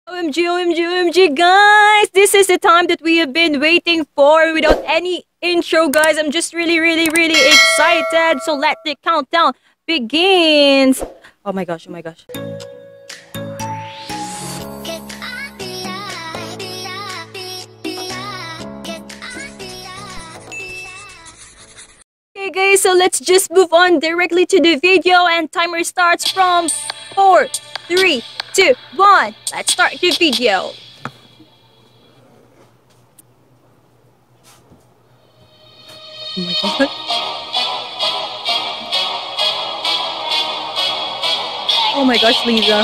OMG, OMG, OMG, guys! This is the time that we have been waiting for without any intro, guys. I'm just really excited. So let the countdown begins. Oh my gosh, oh my gosh. Okay, guys, so let's just move on directly to the video, and timer starts from 4, 3, 2, 1. Let's start the video. Oh my god. Oh my gosh, Lisa.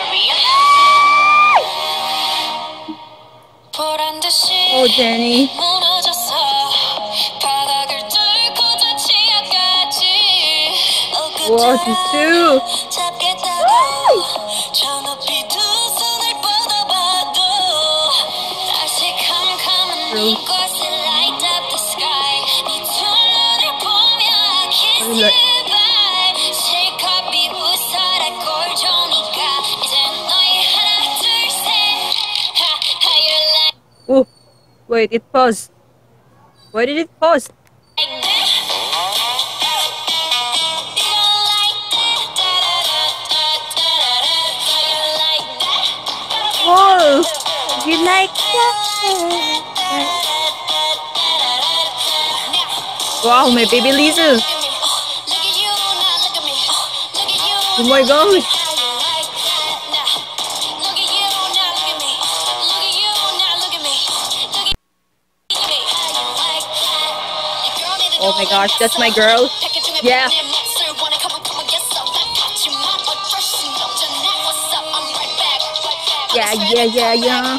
Oh, Jennie. Wow, jisoo. Oh, wait, it paused. Why did it pause? Whoa, you like that? Wow, my baby Lisa. Oh my god. Oh my gosh, that's my girl. Yeah. Yeah.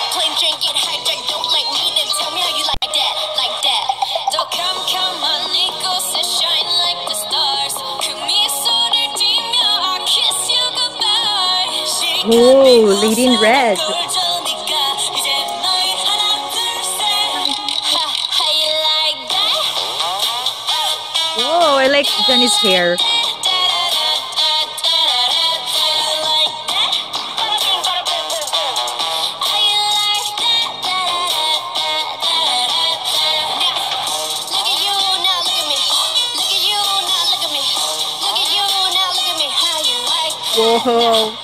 Oh, lady in red. Whoa, I like Jennie's hair. Whoa.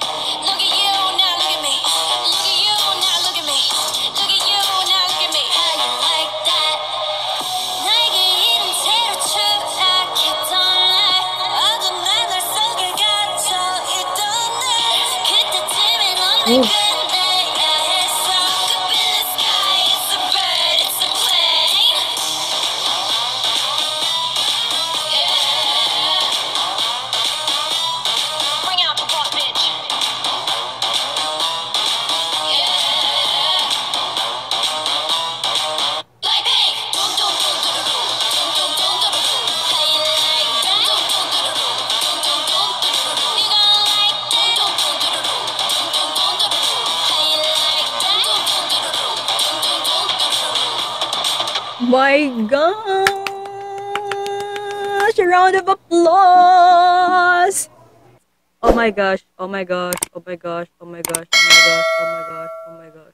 Ooh. My gosh, a round of applause. Oh my gosh, oh my gosh, oh my gosh, oh my gosh, oh my gosh, oh my gosh, oh my gosh.